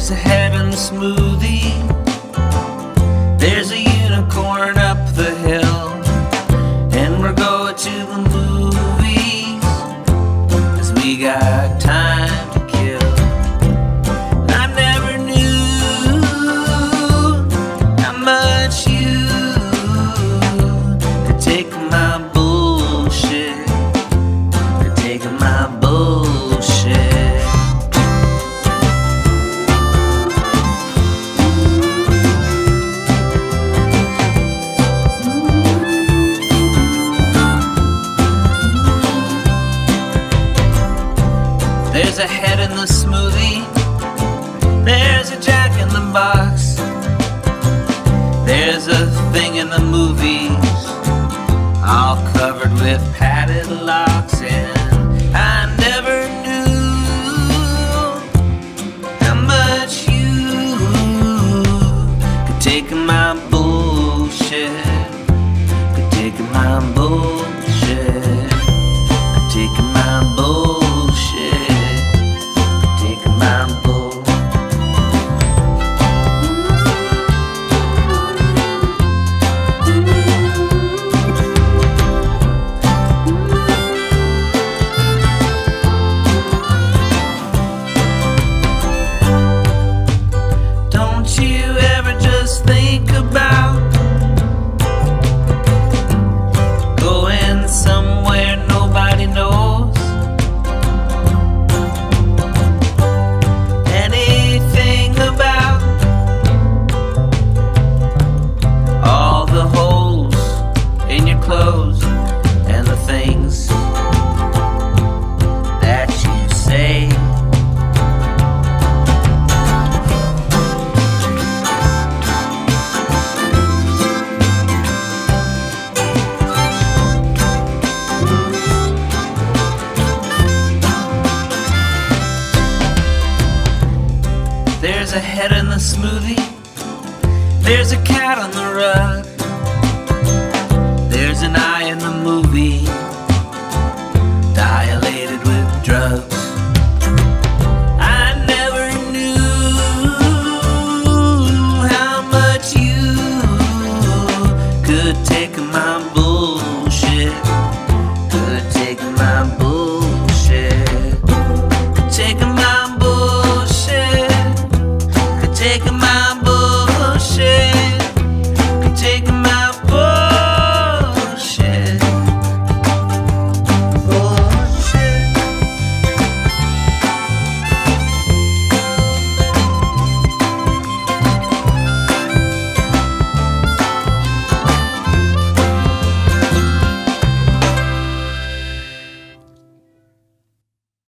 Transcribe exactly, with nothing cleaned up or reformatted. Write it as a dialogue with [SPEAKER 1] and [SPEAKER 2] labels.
[SPEAKER 1] There's a head in the smoothie. There's a unicorn up the hill, and we're going to the movies, 'cause we got time to kill. I never knew how much you could take my bullshit, could take my bullshit. There's a head in the smoothie. There's a jack in the box. There's a thing in the movies, all covered with padded locks. And I never knew how much you could take my bullshit, could take my bullshit, could take my bullshit. Think about going somewhere nobody knows, anything about all the holes in your clothes and the things that you say. There's a head in the smoothie. There's a cat on the rug. There's an eye in the movie, dilated with drugs.